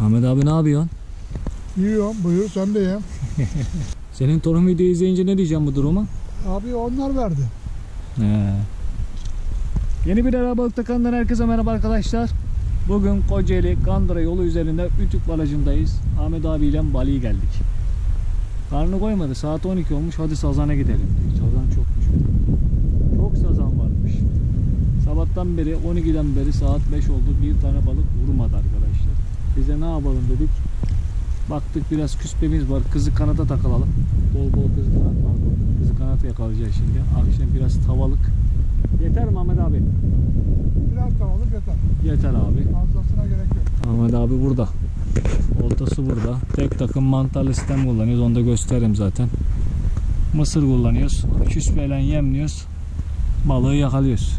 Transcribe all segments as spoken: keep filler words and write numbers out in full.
Ahmet abi ne yapıyorsun? Yiyorum, buyur sen de ye. Senin torun videoyu izleyince ne diyeceğim bu duruma? Abi onlar verdi. He. Yeni bir Arabalık Takan'dan herkese merhaba arkadaşlar. Bugün Kocaeli Kandıra yolu üzerinde Ütük Barajı'ndayız. Ahmet abiyle Bali'ye geldik. Karnı koymadı, saat on iki olmuş, hadi sazana gidelim. Sazan çokmuş. Çok sazan varmış. Sabahtan beri, on ikiden beri saat beş oldu, bir tane balık vurmadı arkadaşlar. Bize ne yapalım dedik. Baktık biraz küspemiz var, kızı kanata takılalım. Bol bol kızı kanat var burada. Kızı kanatı yakalayacağız şimdi. Akşam biraz tavalık. Yeter mi Ahmet abi? Biraz tavalık yeter. Yeter abi. Fazlasına gerek yok. Ahmet abi burada. Oltası burada. Tek takım mantarlı sistem kullanıyoruz. Onu da gösteririm zaten. Mısır kullanıyoruz. Küspeyle yemliyoruz. Balığı yakalıyoruz.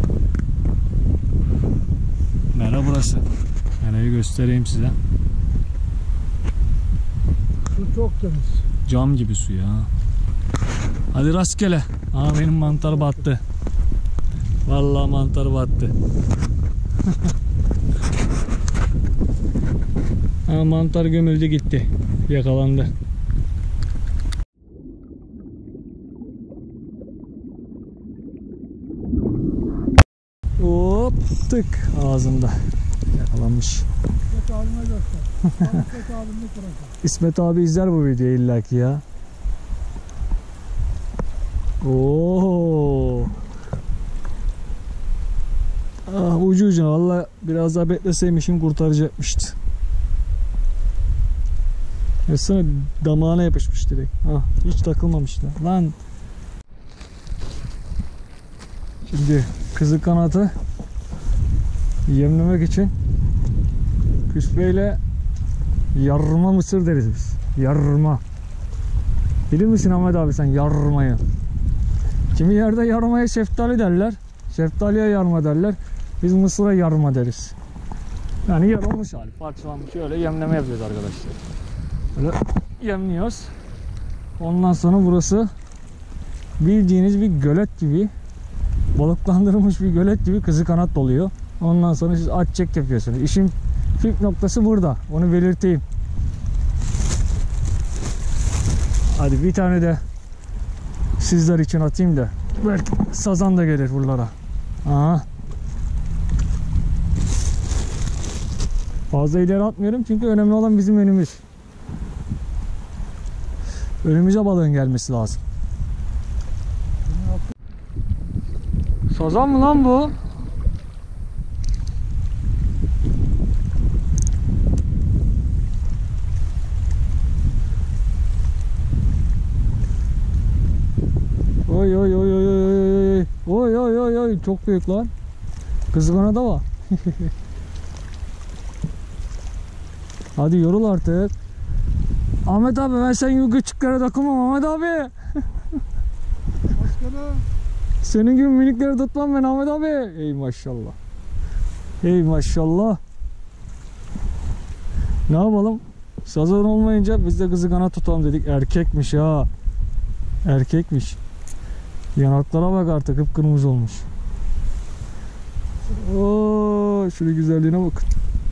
Mera burası. Mera'yı göstereyim size. Su çok temiz. Cam gibi su ya. Hadi rastgele. Aa, benim mantar battı. Vallahi mantar battı. Ha, mantar gömüldü gitti. Yakalandı. Hop tık ağzında. Yakalanmış. İsmet abime göster. İsmet abimle bırakın. İsmet abi izler bu videoyu illaki ya. Oo. Ah, ucu ucuna valla biraz daha bekleseymişim kurtaracakmıştı. Mesela damağına yapışmış direkt. Ah, hiç takılmamıştı. Lan. Şimdi kızı kanatı yemlemek için küspeyle yarma mısır deriz biz. Yarma. Bilir misin Ahmet abi sen yarmayı? Kimi yerde yarmaya şeftali derler. Şeftaliye yarma derler. Biz mısıra yarma deriz. Yani yarılmış hali, parçalanmış, öyle yemleme yapıyoruz arkadaşlar. Böyle yemliyoruz. Ondan sonra burası bildiğiniz bir gölet gibi, balıklandırılmış bir gölet gibi kızı kanat doluyor. Ondan sonra siz at çek yapıyorsunuz. İşin püf noktası burada. Onu belirteyim. Hadi bir tane de sizler için atayım da belki sazan da gelir buralara. Aha. Fazla ileri atmıyorum çünkü önemli olan bizim önümüz. Önümüze balığın gelmesi lazım. Sazan mı lan bu? Oy oy oy oy oy oy oy oy oy çok büyük lan. Kızgana da var. Hadi yorul artık. Ahmet abi ben sen gibi küçüklere takılmam Ahmet abi. Başkanım. Senin gibi minikleri tutmam ben Ahmet abi. Ey maşallah. Ey maşallah. Ne yapalım? Sazan olmayınca biz de kızı kanat tutalım dedik. Erkekmiş ha. Erkekmiş. Yanaklara bak artık kıpkırmızı olmuş. Oo, şunun güzelliğine bakın.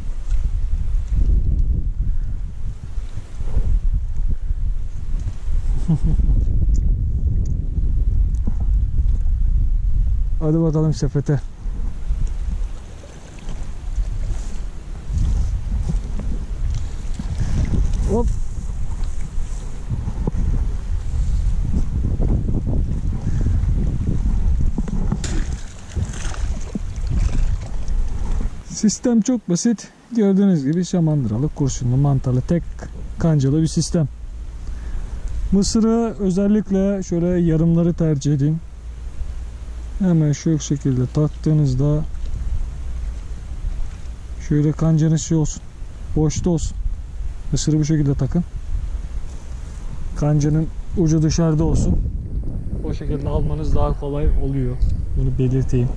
Hadi bakalım sepete. Hop. Sistem çok basit. Gördüğünüz gibi şamandıralı, kurşunlu, mantarlı, tek kancalı bir sistem. Mısırı özellikle şöyle yarımları tercih edin. Hemen şu şekilde taktığınızda şöyle kancanız şey olsun, boşta olsun. Mısırı bu şekilde takın. Kancanın ucu dışarıda olsun. O şekilde almanız daha kolay oluyor. Bunu belirteyim.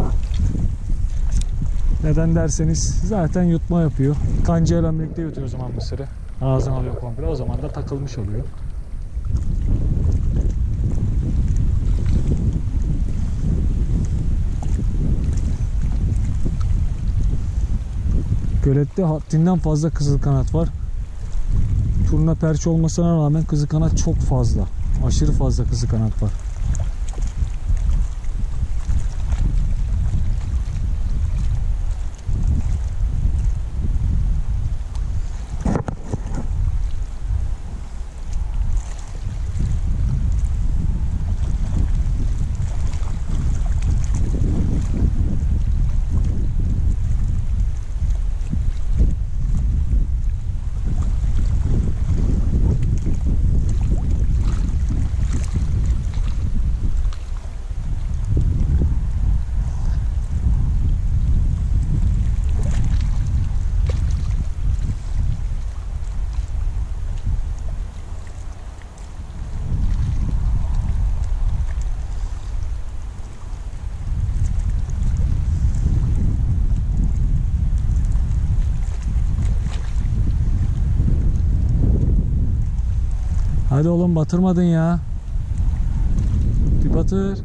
Neden derseniz zaten yutma yapıyor. Kancayla birlikte yutuyor o zaman mısırı. Ağzına alıyor komple. O zaman da takılmış oluyor. Gölette haddinden fazla kızılkanat var. Turna perç olmasına rağmen kızılkanat çok fazla. Aşırı fazla kızılkanat var. Hadi oğlum, batırmadın ya. Bir batır.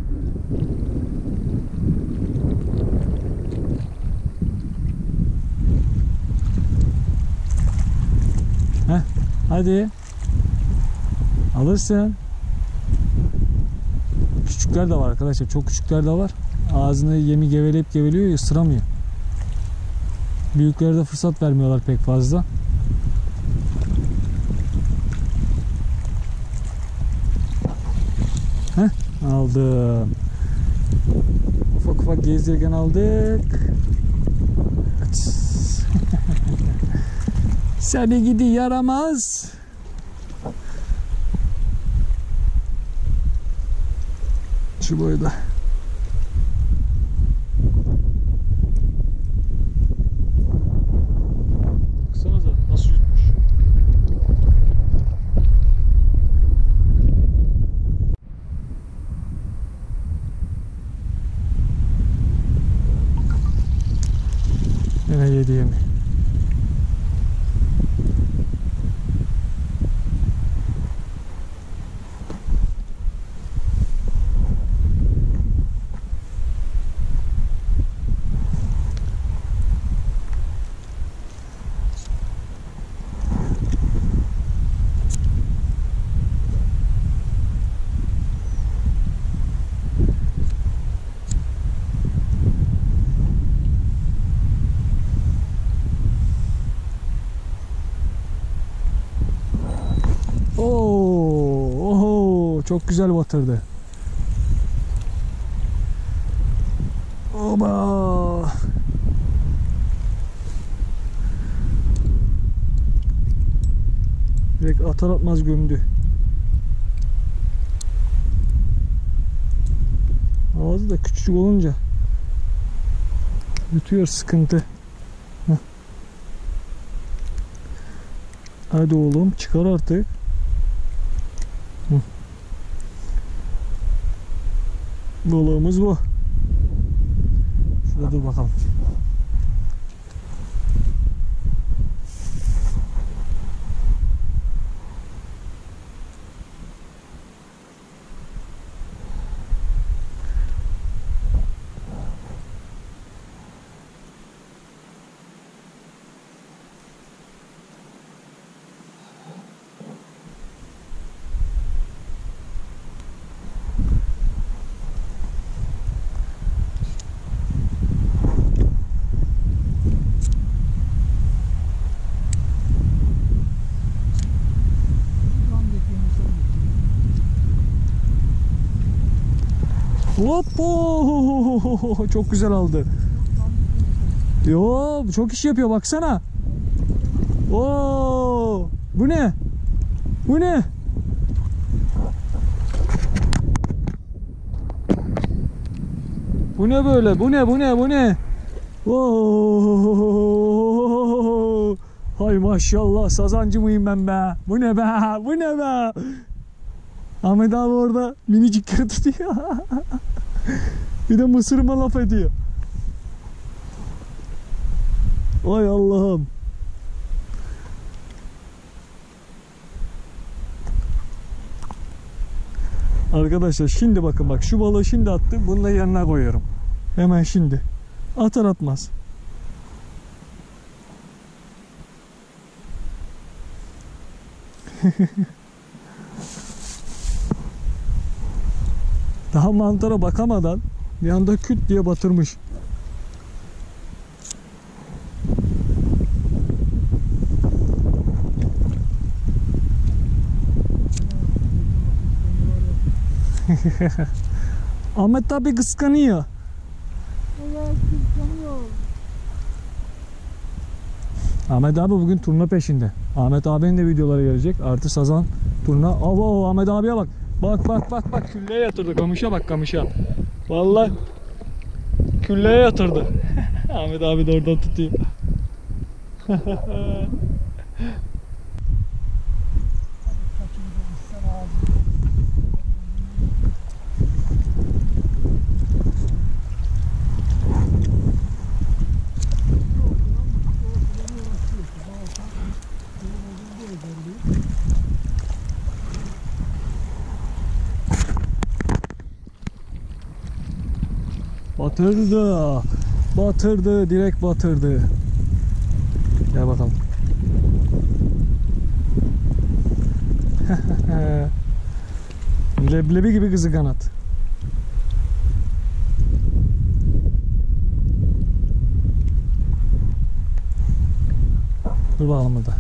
Heh, hadi. Alırsın. Küçükler de var arkadaşlar. Çok küçükler de var. Ağzını yemi geveleyip geveliyor, ısıramıyor. Büyüklere de fırsat vermiyorlar pek fazla. Heh, aldım. Ufak ufak gezdirgen aldık. Seni gidi yaramaz. Şu boyda. Baksanıza nasıl yutmuş. Yine yedi yemi. Oo, oho, çok güzel batırdı. Oba. Direkt atar atmaz gömdü. Ağzı da küçük olunca yutuyor, sıkıntı. Heh. Hadi oğlum, çıkar artık. Hı. Balığımız bu. Şurada dur bakalım. Hoppo, çok güzel aldı. Yo, çok iş yapıyor baksana. Oo, bu ne? Bu ne? Bu ne böyle? Bu ne? Bu ne? Bu ne? Oo, hay maşallah, sazancı mıyım ben be? Bu ne be? Bu ne be? Ahmet abi orada minicikleri tutuyor. Bir de mısırıma laf ediyor. Ay Allah'ım. Arkadaşlar şimdi bakın, bak şu balığı şimdi attım. Bunu da yanına koyuyorum. Hemen şimdi. Atar atmaz. Daha mantara bakamadan bir anda küt diye batırmış. Ahmet abi kıskanıyor. Evet, kıskanıyor. Ahmet abi bugün turna peşinde. Ahmet abinin de videoları gelecek. Artı sazan turna. Avo Ahmet abiye bak. Bak bak bak bak külleye yatırdı. Kamışa bak kamışa. Vallahi külleye yatırdı. Ahmet abi de oradan tutuyor. Batırdı. Batırdı. Direkt batırdı. Gel bakalım. Leblebi gibi kızı kanat. Dur bakalım burada.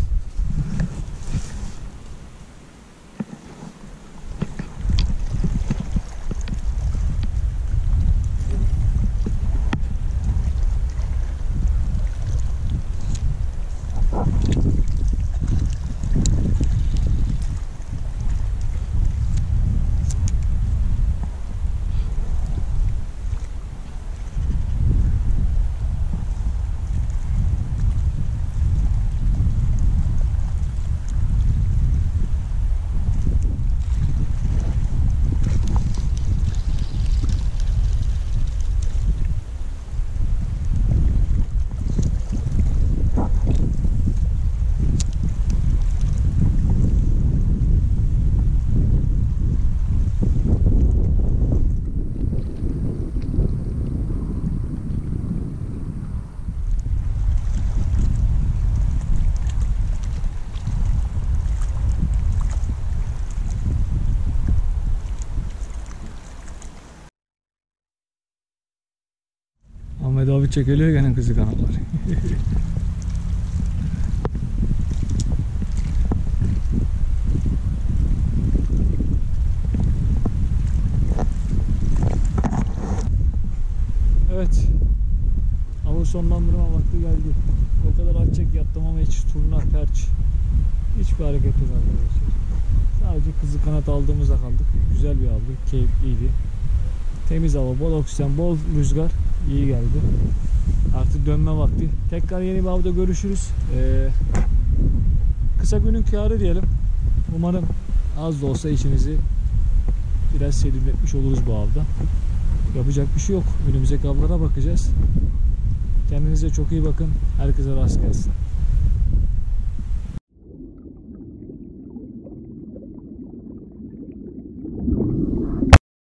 Ahmet abi çekiliyor gene kızı kanatlar. Evet. Avı sonlandırma vakti geldi. O kadar at çek yaptım ama hiç turna, perç hiçbir hareket yok arkadaşlar. Sadece kızı kanat aldığımızda kaldık. Güzel bir avdı. Keyifliydi. Temiz hava, bol oksijen, bol rüzgar. İyi geldi. Artık dönme vakti. Tekrar yeni bir avda görüşürüz. Ee, kısa günün kârı diyelim. Umarım az da olsa işinizi biraz serinletmiş oluruz bu avda. Yapacak bir şey yok. Önümüzdeki avlara bakacağız. Kendinize çok iyi bakın. Herkese rast gelsin.